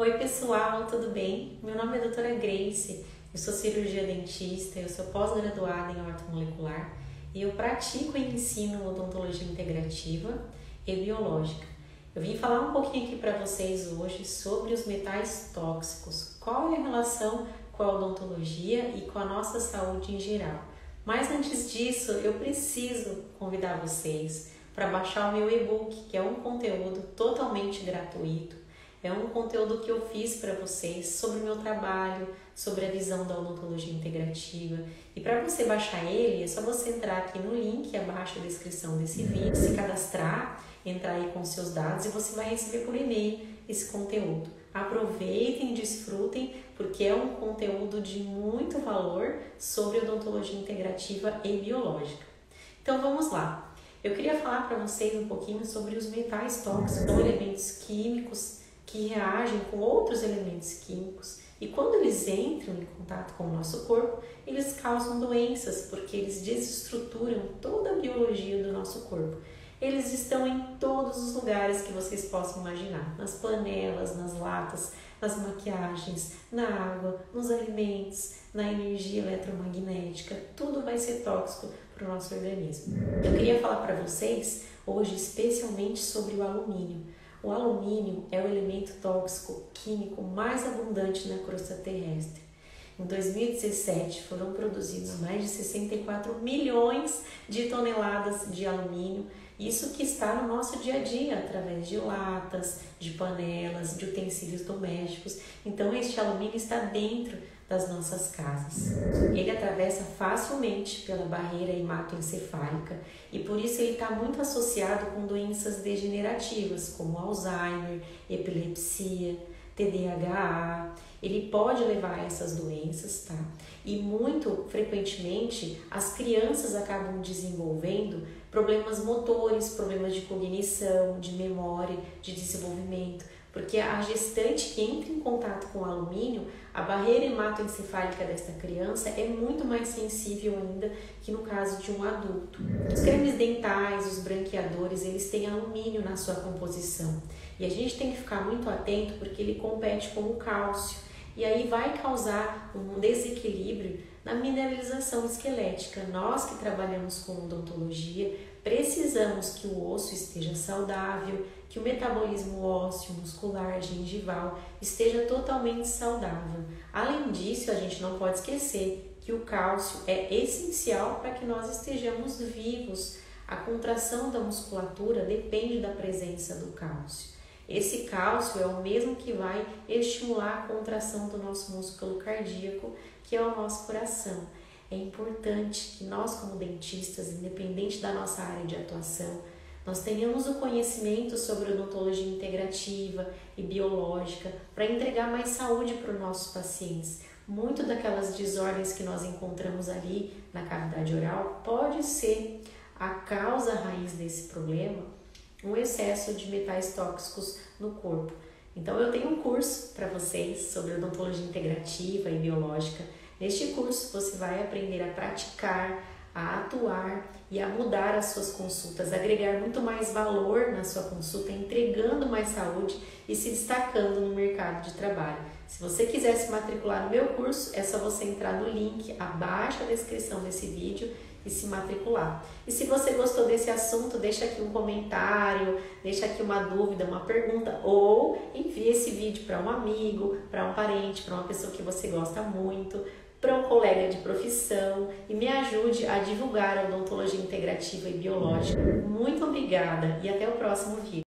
Oi pessoal, tudo bem? Meu nome é doutora Grace, eu sou cirurgia dentista, eu sou pós-graduada em ortomolecular e eu pratico e ensino odontologia integrativa e biológica. Eu vim falar um pouquinho aqui para vocês hoje sobre os metais tóxicos, qual é a relação com a odontologia e com a nossa saúde em geral. Mas antes disso, eu preciso convidar vocês para baixar o meu e-book, que é um conteúdo totalmente gratuito. É um conteúdo que eu fiz para vocês sobre o meu trabalho, sobre a visão da odontologia integrativa. E para você baixar ele, é só você entrar aqui no link abaixo da descrição desse vídeo, se cadastrar, entrar aí com seus dados e você vai receber por e-mail esse conteúdo. Aproveitem e desfrutem, porque é um conteúdo de muito valor sobre odontologia integrativa e biológica. Então vamos lá. Eu queria falar para vocês um pouquinho sobre os metais tóxicos, são elementos químicos que reagem com outros elementos químicos e quando eles entram em contato com o nosso corpo, eles causam doenças porque eles desestruturam toda a biologia do nosso corpo. Eles estão em todos os lugares que vocês possam imaginar, nas panelas, nas latas, nas maquiagens, na água, nos alimentos, na energia eletromagnética, tudo vai ser tóxico para o nosso organismo. Eu queria falar para vocês hoje especialmente sobre o alumínio. O alumínio é o elemento tóxico químico mais abundante na crosta terrestre. Em 2017 foram produzidos mais de 64 milhões de toneladas de alumínio, isso que está no nosso dia a dia, através de latas, de panelas, de utensílios domésticos. Então este alumínio está dentro das nossas casas. Ele atravessa facilmente pela barreira hematoencefálica e por isso ele está muito associado com doenças degenerativas como Alzheimer, epilepsia, TDAH. Ele pode levar a essas doenças, tá? E muito frequentemente as crianças acabam desenvolvendo problemas motores, problemas de cognição, de memória, de desenvolvimento, porque a gestante que entra em contato com o alumínio, a barreira hematoencefálica desta criança é muito mais sensível ainda que no caso de um adulto. Os cremes dentais, os branqueadores, eles têm alumínio na sua composição. E a gente tem que ficar muito atento porque ele compete com o cálcio. E aí vai causar um desequilíbrio na mineralização esquelética. Nós que trabalhamos com odontologia precisamos que o osso esteja saudável, que o metabolismo ósseo, muscular, gengival esteja totalmente saudável. Além disso, a gente não pode esquecer que o cálcio é essencial para que nós estejamos vivos. A contração da musculatura depende da presença do cálcio. Esse cálcio é o mesmo que vai estimular a contração do nosso músculo cardíaco, que é o nosso coração. É importante que nós, como dentistas, independente da nossa área de atuação, nós tenhamos o conhecimento sobre odontologia integrativa e biológica para entregar mais saúde para os nossos pacientes. Muito daquelas desordens que nós encontramos ali na cavidade oral pode ser a causa raiz desse problema, um excesso de metais tóxicos no corpo. Então eu tenho um curso para vocês sobre odontologia integrativa e biológica. Neste curso você vai aprender a praticar, a atuar e a mudar as suas consultas, agregar muito mais valor na sua consulta, entregando mais saúde e se destacando no mercado de trabalho. Se você quiser se matricular no meu curso, é só você entrar no link abaixo da descrição desse vídeo e se matricular. E se você gostou desse assunto, deixa aqui um comentário, deixa aqui uma dúvida, uma pergunta, ou envie esse vídeo para um amigo, para um parente, para uma pessoa que você gosta muito, para um colega de profissão e me ajude a divulgar a odontologia integrativa e biológica. Muito obrigada e até o próximo vídeo.